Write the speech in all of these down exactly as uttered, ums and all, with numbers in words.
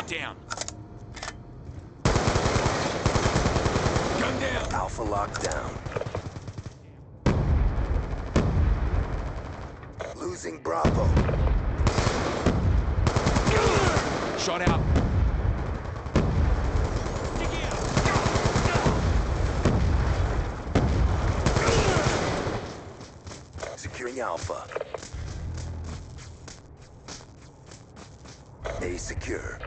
down. Gun down. Alpha locked down. Losing Bravo. Shot out. Securing Alpha. A secure.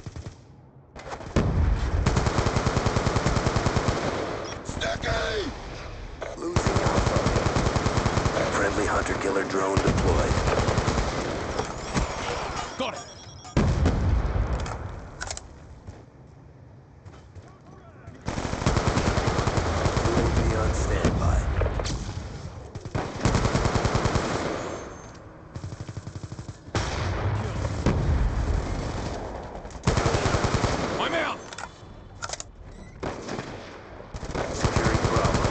Sticky! Losing Alpha. Friendly hunter-killer drone deployed. Got it. U A V on standby. I'm out. Securing Bravo.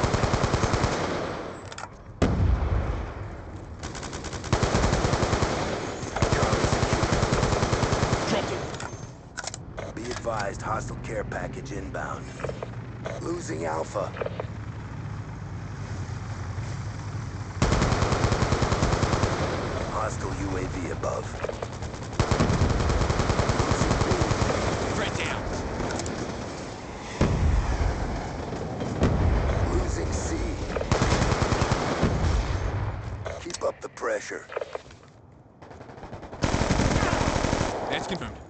Dropped it. Be advised, hostile care package inbound. Losing Alpha. Hostile U A V above. Threat down. Losing C. Keep up the pressure. That's confirmed.